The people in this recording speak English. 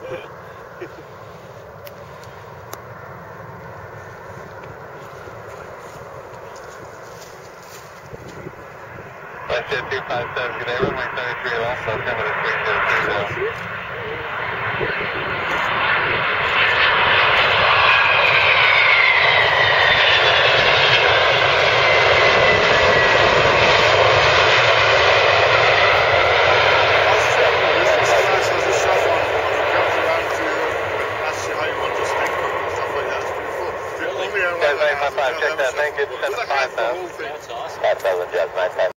Flight Jet 257, good day, runway 33 left, altimeter 3030. Check that, thank you, 75,000. That's awesome. Jazz 9